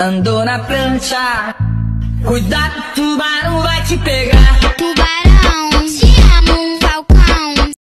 andou na prancha. Cuidado, tubarão vai te pegar.